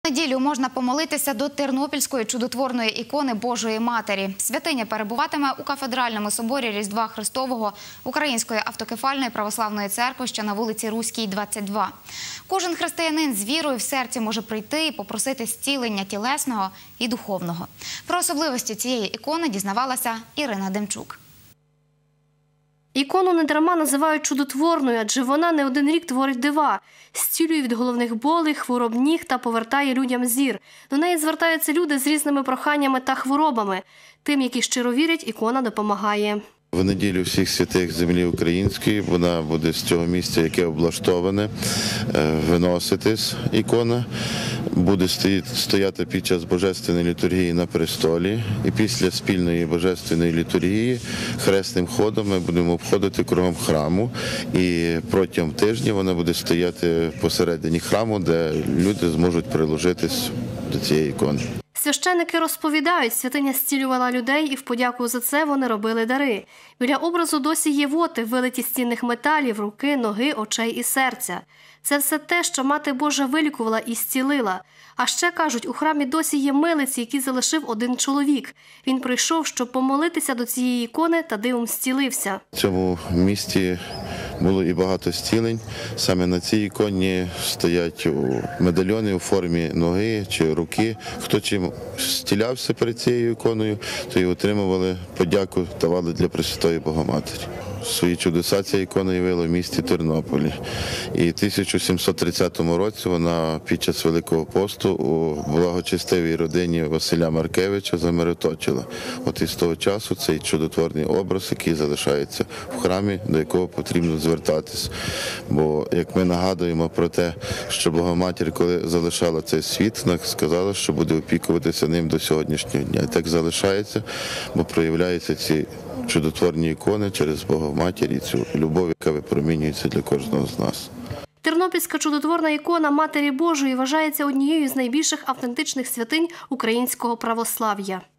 Неділю можна помолитися до Тернопільської чудотворної ікони Божої Матері. Святиня перебуватиме у кафедральному соборі Різдва Христового Української автокефальної православної церкви, що на вулиці Руській, 22. Кожен християнин з вірою в серці може прийти і попросити зцілення тілесного і духовного. Про особливості цієї ікони дізнавалася Ірина Демчук. Ікону недарма називають чудотворною, адже вона не один рік творить дива. Зцілює від головних болей, хвороб ніг та повертає людям зір. До неї звертаються люди з різними проханнями та хворобами. Тим, які щиро вірять, ікона допомагає. В неділю всіх святих землі української вона буде з цього місця, яке облаштоване, виноситись ікона. Буде стояти під час Божественної літургії на престолі. І після спільної Божественної літургії хресним ходом ми будемо обходити кругом храму. І протягом тижня вона буде стояти посередині храму, де люди зможуть приложитись до цієї ікони. Священники розповідають, святиня зцілювала людей, і в подяку за це вони робили дари. Біля образу досі є воти, вилиті з цінних металів, руки, ноги, очей і серця. Це все те, що Мати Божа вилікувала і зцілила. А ще, кажуть, у храмі досі є милиці, які залишив один чоловік. Він прийшов, щоб помолитися до цієї ікони, та дивом зцілився. В цьому місті було і багато зцілень. Саме на цій іконі стоять медальйони у формі ноги чи руки. Хто чим зцілявся перед цією іконою, то й отримували подяку, давали для Пресвятої Богоматері. Свої чудеса ця ікона явила в місті Тернополі. І в 1730 році вона під час Великого посту у благочестивій родині Василя Маркевича замироточила. От із того часу цей чудотворний образ, який залишається в храмі, до якого потрібно звертатись. Бо, як ми нагадуємо про те, що Богоматір, коли залишала цей світ, вона сказала, що буде опікуватися ним до сьогоднішнього дня. І так залишається, бо проявляються ці чудотворні ікони через Богоматір і цю любов, яка випромінюється для кожного з нас. Тернопільська чудотворна ікона Матері Божої вважається однією з найбільших автентичних святинь українського православ'я.